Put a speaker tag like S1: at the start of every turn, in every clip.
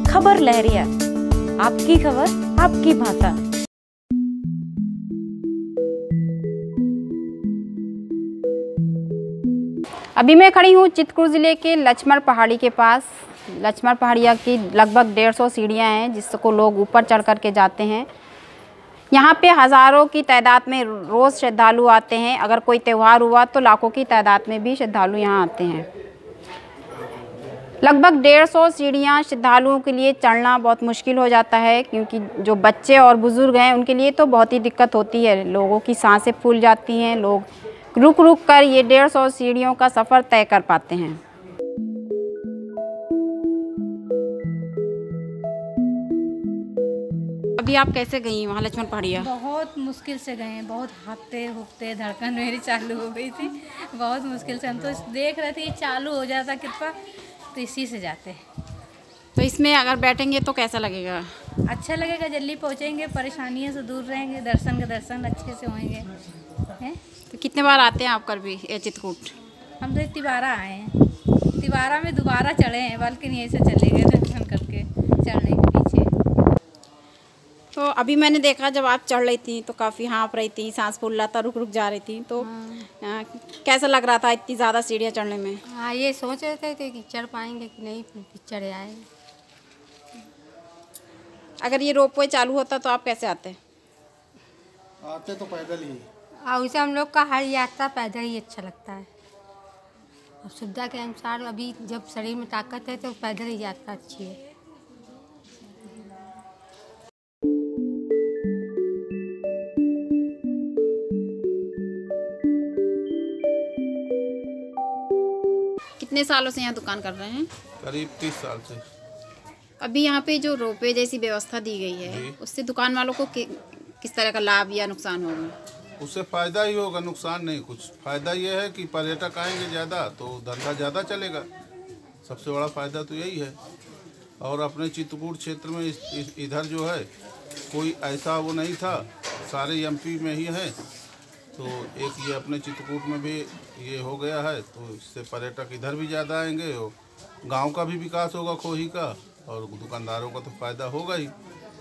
S1: खबर लहरिया, आपकी खबर आपकी भाषा। अभी मैं खड़ी हूँ चित्रकूट जिले के लक्ष्मण पहाड़ी के पास। लक्ष्मण पहाड़िया की लगभग 150 सीढ़ियाँ हैं जिसको लोग ऊपर चढ़ कर के जाते हैं। यहाँ पे हज़ारों की तादाद में रोज़ श्रद्धालु आते हैं। अगर कोई त्यौहार हुआ तो लाखों की तादाद में भी श्रद्धालु यहाँ आते हैं। लगभग 150 सीढ़ियाँ श्रद्धालुओं के लिए चढ़ना बहुत मुश्किल हो जाता है, क्योंकि जो बच्चे और बुज़ुर्ग हैं उनके लिए तो बहुत ही दिक्कत होती है। लोगों की सांसें फूल जाती हैं, लोग रुक रुक कर ये 150 सीढ़ियों का सफ़र तय कर पाते हैं। अभी आप कैसे गई वहाँ लक्ष्मण पहाड़िया?
S2: बहुत मुश्किल से गए हैं, बहुत हाँफते हुकते धड़कन मेरी चालू हो गई थी। बहुत मुश्किल से हम तो देख रहे थे चालू हो जाता कृपा, तो इसी से जाते हैं।
S1: तो इसमें अगर बैठेंगे तो कैसा लगेगा?
S2: अच्छा लगेगा, जल्दी पहुँचेंगे, परेशानियों से दूर रहेंगे, दर्शन के दर्शन अच्छे से होंगे हैं।
S1: तो कितने बार आते हैं आप कर भी चित्रकूट?
S2: हम तो तिवारा आए हैं, तिवारा में दोबारा चढ़े हैं, बल्कि यहीं से चले गए दर्शन करके चढ़ने के पीछे।
S1: तो अभी मैंने देखा जब आप चढ़ रही थी तो काफ़ी हाँफ रही थी, सांस फूल रहा था, रुक रुक जा रही थी, तो कैसा लग रहा था इतनी ज़्यादा सीढ़ियाँ चढ़ने में?
S2: हाँ, ये सोच रहे थे कि चढ़ पाएंगे कि नहीं, चढ़ आएंगे।
S1: अगर ये रोपवे चालू होता तो आप कैसे आते?
S3: आते तो पैदल ही।
S2: वैसे हम लोग का हर यात्रा पैदल ही अच्छा लगता है। अब सुविधा के अनुसार अभी जब शरीर में ताकत है तो पैदल ही यात्रा अच्छी है।
S1: कितने सालों से यहाँ दुकान कर रहे हैं?
S3: करीब 30 साल से।
S1: अभी यहाँ पे जो रोपवे जैसी व्यवस्था दी गई है उससे दुकान वालों को किस तरह का लाभ या नुकसान होगा?
S3: उससे फ़ायदा ही होगा, नुकसान नहीं कुछ। फ़ायदा ये है कि पर्यटक आएंगे ज़्यादा तो धंधा ज़्यादा चलेगा, सबसे बड़ा फ़ायदा तो यही है। और अपने चित्रकूट क्षेत्र में इधर जो है कोई ऐसा वो नहीं था, सारे एमपी में ही है, तो एक ये अपने चित्रकूट में भी ये हो गया है, तो इससे पर्यटक इधर भी ज़्यादा आएंगे और गांव का भी विकास होगा खोही का, और दुकानदारों का तो फ़ायदा होगा ही।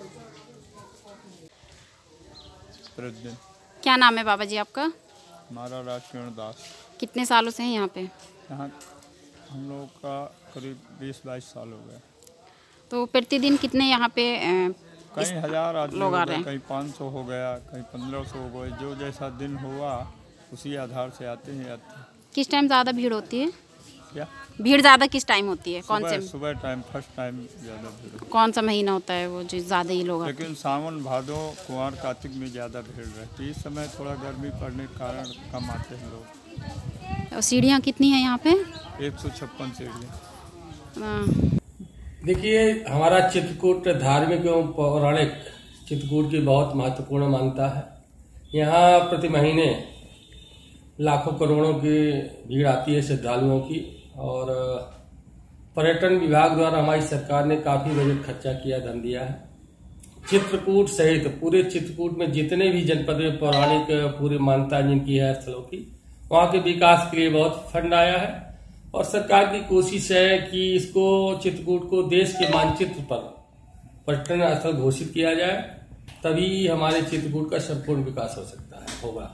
S1: क्या नाम है बाबा जी आपका?
S4: हमारा राजकिरण दास।
S1: कितने सालों से हैं यहाँ पे?
S4: यहाँ हम लोग का करीब 20-22 साल हो गए।
S1: तो प्रतिदिन कितने यहाँ पे
S4: कई हज़ार आदमी
S1: लोग आ
S4: हो
S1: रहे
S4: गए,
S1: हैं?
S4: कहीं 500 हो गया, कहीं 1500 हो गए, जो जैसा दिन हुआ उसी आधार से आते हैं।
S1: किस टाइम ज़्यादा भीड़ होती है?
S4: क्या
S1: भीड़ ज़्यादा किस टाइम होती है? कौन से
S4: सुबह टाइम, फर्स्ट टाइम ज़्यादा भीड़।
S1: कौन सा महीना होता है वो जो ज़्यादा ही लोग आते
S4: लेकिन सावन भादो कुंवर कार्तिक में ज़्यादा भीड़ रहती है। इस समय थोड़ा गर्मी पड़ने के कारण कम आते हैं लोग।
S1: हैं? और सीढ़ियाँ कितनी हैं यहाँ पे?
S4: 156 सीढ़ियाँ।
S5: देखिए, हमारा चित्रकूट धार्मिक एवं पौराणिक चित्रकूट की बहुत महत्वपूर्ण मान्यता है। यहाँ प्रति महीने लाखों करोड़ों की भीड़ आती है श्रद्धालुओं की, और पर्यटन विभाग द्वारा हमारी सरकार ने काफी बजट खर्चा किया, धन दिया है। चित्रकूट सहित पूरे चित्रकूट में जितने भी जनपद में पौराणिक पूरी मान्यता जिनकी है स्थलों की, वहाँ के विकास के लिए बहुत फंड आया है, और सरकार की कोशिश है कि इसको चित्रकूट को देश के मानचित्र पर पर्यटन स्थल घोषित किया जाए, तभी हमारे चित्रकूट का संपूर्ण विकास हो सकता है, होगा।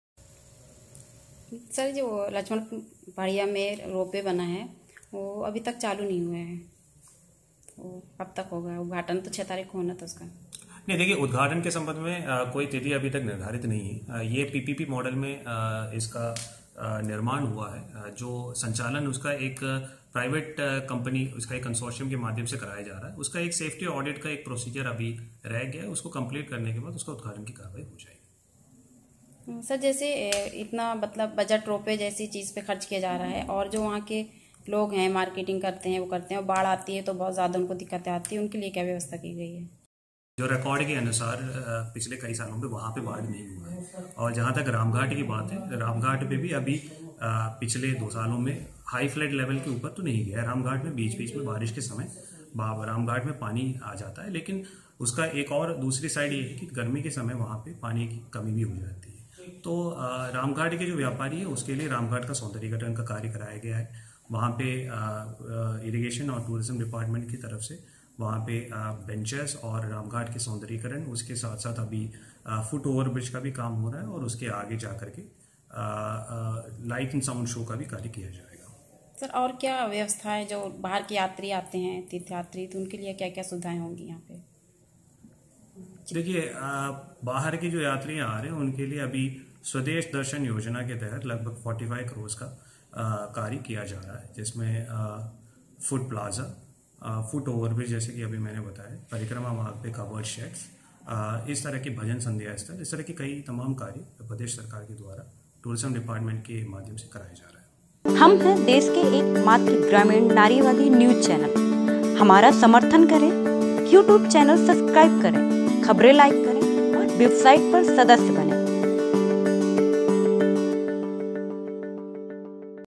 S1: सर, जो लक्ष्मण पहाड़िया में रोपवे बना है वो अभी तक चालू नहीं हुआ है, तो कब तक होगा? उद्घाटन तो 6 तारीख को होना था उसका।
S6: नहीं, देखिए, उद्घाटन के संबंध में कोई तिथि अभी तक निर्धारित नहीं है। ये पीपीपी मॉडल में इसका निर्माण हुआ है। जो संचालन उसका एक प्राइवेट कंपनी, उसका एक कंसोर्शियम के माध्यम से कराया जा रहा है। उसका एक सेफ्टी ऑडिट का एक प्रोसीजर अभी रह गया है, उसको कंप्लीट करने के बाद उसका उद्घाटन की कार्रवाई हो जाएगी।
S1: सर, जैसे इतना मतलब बजट रोपवे जैसी चीज़ पे खर्च किया जा रहा है, और जो वहाँ के लोग हैं मार्केटिंग करते हैं वो करते हैं, और बाढ़ आती है तो बहुत ज़्यादा उनको दिक्कतें आती है, उनके लिए क्या व्यवस्था की गई है?
S6: जो रिकॉर्ड के अनुसार पिछले कई सालों में वहाँ पे बाढ़ नहीं हुआ है। और जहाँ तक रामघाट की बात है, रामघाट पे भी अभी पिछले 2 सालों में हाई फ्लड लेवल के ऊपर तो नहीं गया। रामघाट में बीच बीच में बारिश के समय रामघाट में पानी आ जाता है, लेकिन उसका एक और दूसरी साइड ये है कि गर्मी के समय वहाँ पे पानी की कमी भी हो जाती है। तो रामघाट के जो व्यापारी है उसके लिए रामघाट का सौंदर्यीकरण का कार्य कराया गया है। वहाँ पे इरिगेशन और टूरिज्म डिपार्टमेंट की तरफ से वहाँ पे बेंचेस और रामघाट के सौंदर्यीकरण, उसके साथ साथ अभी फुट ओवर ब्रिज का भी काम हो रहा है और उसके आगे जा करके लाइट एंड साउंड शो का भी कार्य किया जाएगा।
S1: सर और क्या व्यवस्था है, जो बाहर के यात्री आते हैं तीर्थयात्री, तो उनके लिए क्या क्या सुविधाएं होंगी यहाँ पे?
S6: देखिए, बाहर के जो यात्री आ रहे हैं उनके लिए अभी स्वदेश दर्शन योजना के तहत लगभग 45 करोड़ का कार्य किया जा रहा है, जिसमें फुट प्लाजा, फुट ओवरब्रिज जैसे कि अभी मैंने बताया, परिक्रमा मार्ग पे कवर्ड शेड्स, इस तरह के भजन संध्या स्थल, इस तरह के कई तमाम कार्य प्रदेश सरकार के द्वारा टूरिज्म डिपार्टमेंट के माध्यम से कराया जा रहा है।
S7: हम हैं देश के एकमात्र ग्रामीण नारीवादी न्यूज चैनल। हमारा समर्थन करें, YouTube चैनल सब्सक्राइब करें, खबरें लाइक करें और वेबसाइट पर सदस्य बनें।